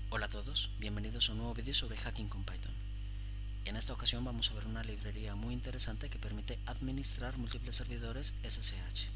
Hola a todos, bienvenidos a un nuevo vídeo sobre hacking con Python. En esta ocasión vamos a ver una librería muy interesante que permite administrar múltiples servidores SSH.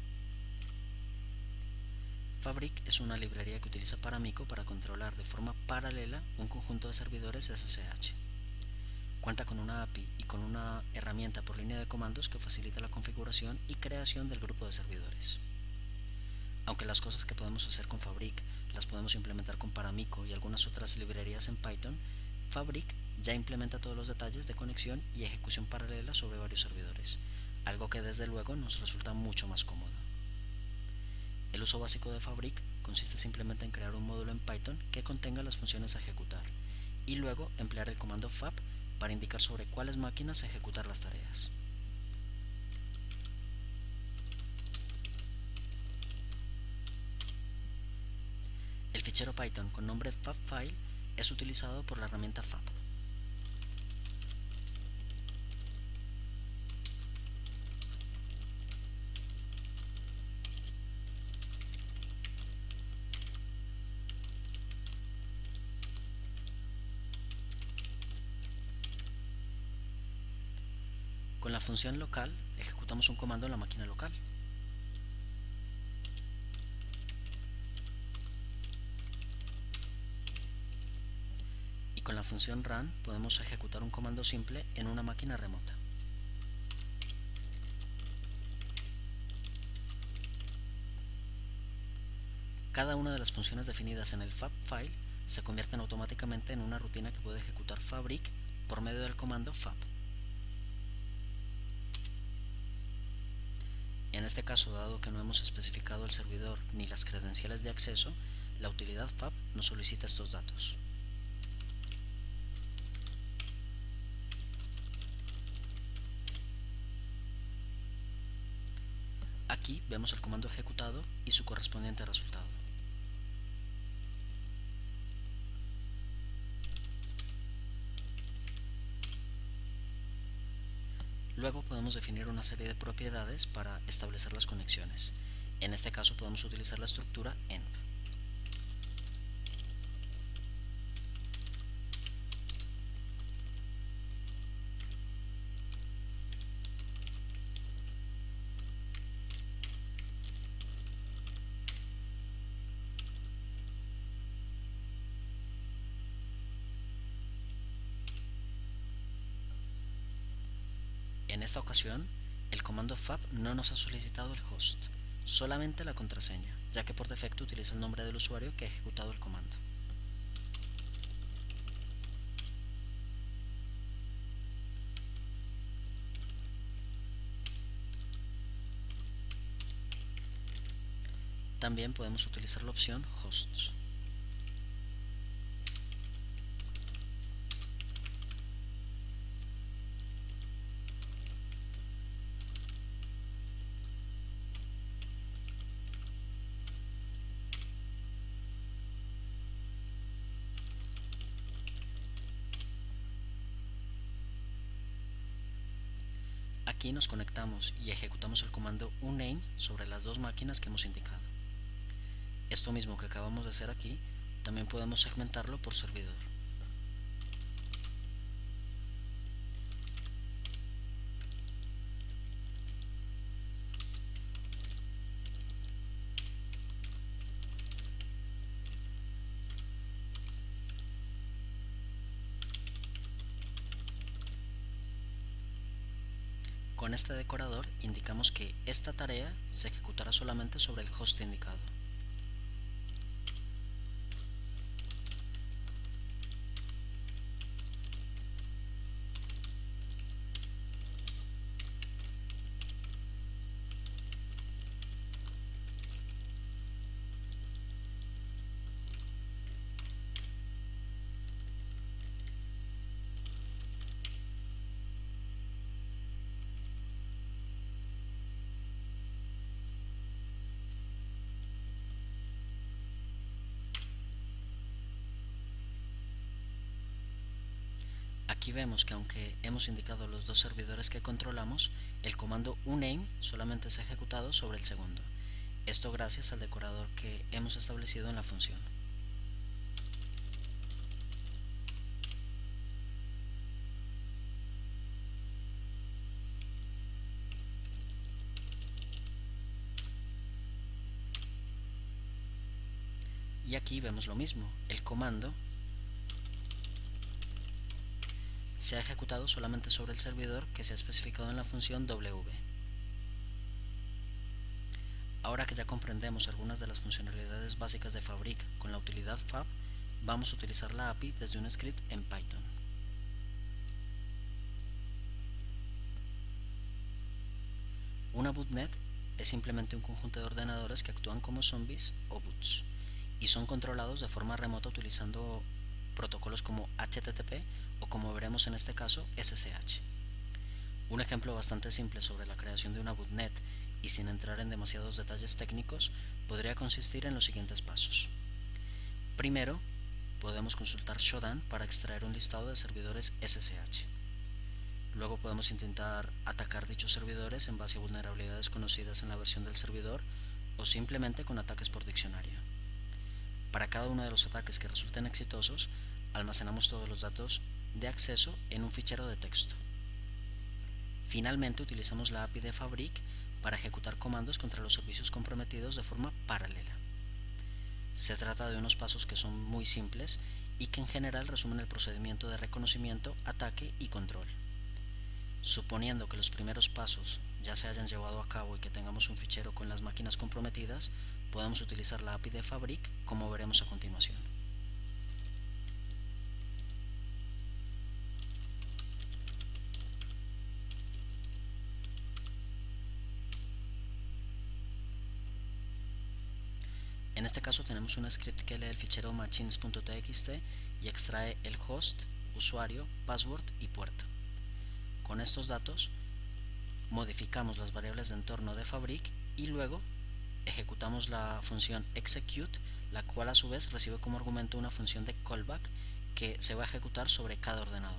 Fabric es una librería que utiliza Paramico para controlar de forma paralela un conjunto de servidores SSH. Cuenta con una API y con una herramienta por línea de comandos que facilita la configuración y creación del grupo de servidores. Aunque las cosas que podemos hacer con Fabric las podemos implementar con Paramico y algunas otras librerías en Python, Fabric ya implementa todos los detalles de conexión y ejecución paralela sobre varios servidores, algo que desde luego nos resulta mucho más cómodo. El uso básico de Fabric consiste simplemente en crear un módulo en Python que contenga las funciones a ejecutar y luego emplear el comando fab para indicar sobre cuáles máquinas ejecutar las tareas. El fichero Python con nombre fabfile es utilizado por la herramienta fab. Con la función local ejecutamos un comando en la máquina local. Y con la función run podemos ejecutar un comando simple en una máquina remota. Cada una de las funciones definidas en el fabfile se convierten automáticamente en una rutina que puede ejecutar Fabric por medio del comando fab. En este caso, dado que no hemos especificado el servidor ni las credenciales de acceso, la utilidad fab nos solicita estos datos. Aquí vemos el comando ejecutado y su correspondiente resultado. Luego podemos definir una serie de propiedades para establecer las conexiones. En este caso podemos utilizar la estructura env. En esta ocasión, el comando fab no nos ha solicitado el host, solamente la contraseña, ya que por defecto utiliza el nombre del usuario que ha ejecutado el comando. También podemos utilizar la opción hosts. Aquí nos conectamos y ejecutamos el comando uname sobre las dos máquinas que hemos indicado. Esto mismo que acabamos de hacer aquí, también podemos segmentarlo por servidor. Con este decorador indicamos que esta tarea se ejecutará solamente sobre el host indicado. Aquí vemos que aunque hemos indicado los dos servidores que controlamos, el comando uname solamente se ha ejecutado sobre el segundo. Esto gracias al decorador que hemos establecido en la función. aquí vemos lo mismo, el comando se ha ejecutado solamente sobre el servidor que se ha especificado en la función W. Ahora que ya comprendemos algunas de las funcionalidades básicas de Fabric con la utilidad fab, vamos a utilizar la API desde un script en Python. Una botnet es simplemente un conjunto de ordenadores que actúan como zombies o boots y son controlados de forma remota utilizando protocolos como HTTP o, como veremos en este caso, SSH. Un ejemplo bastante simple sobre la creación de una botnet y sin entrar en demasiados detalles técnicos podría consistir en los siguientes pasos. Primero, podemos consultar Shodan para extraer un listado de servidores SSH. Luego podemos intentar atacar dichos servidores en base a vulnerabilidades conocidas en la versión del servidor o simplemente con ataques por diccionario. Para cada uno de los ataques que resulten exitosos, almacenamos todos los datos de acceso en un fichero de texto. Finalmente, utilizamos la API de Fabric para ejecutar comandos contra los servicios comprometidos de forma paralela. Se trata de unos pasos que son muy simples y que en general resumen el procedimiento de reconocimiento, ataque y control. Suponiendo que los primeros pasos ya se hayan llevado a cabo y que tengamos un fichero con las máquinas comprometidas, podemos utilizar la API de Fabric, como veremos a continuación. En este caso tenemos un script que lee el fichero machines.txt y extrae el host, usuario, password y puerto. Con estos datos modificamos las variables de entorno de Fabric y luego ejecutamos la función execute, la cual a su vez recibe como argumento una función de callback que se va a ejecutar sobre cada ordenador.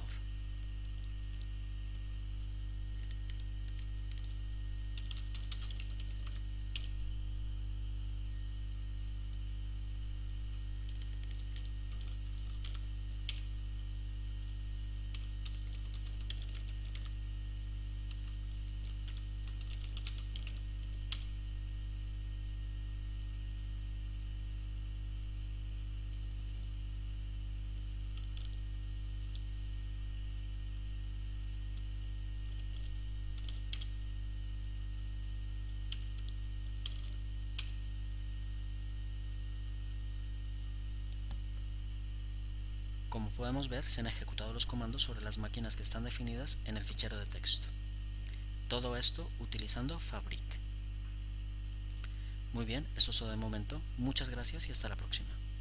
Como podemos ver, se han ejecutado los comandos sobre las máquinas que están definidas en el fichero de texto. Todo esto utilizando Fabric. Muy bien, eso es todo de momento. Muchas gracias y hasta la próxima.